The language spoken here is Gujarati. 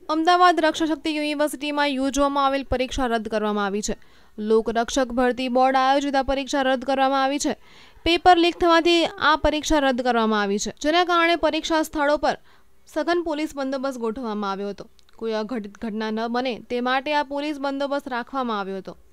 અમદાવાદ રક્ષાશક્તિ યુનિવર્સિટીમાં યોજવામાં આવેલ પરીક્ષા રદ કરવામાં આવી છે। લોકરક્ષક ભરતી બોર્ડ આયોજિત આ પરીક્ષા રદ કરવામાં આવી છે। પેપર લીક થવાથી આ પરીક્ષા રદ કરવામાં આવી છે, જેના કારણે પરીક્ષા સ્થળો પર સઘન પોલીસ બંદોબસ્ત ગોઠવવામાં આવ્યો હતો। કોઈ અઘટિત ઘટના ન બને તે માટે આ પોલીસ બંદોબસ્ત રાખવામાં આવ્યો હતો।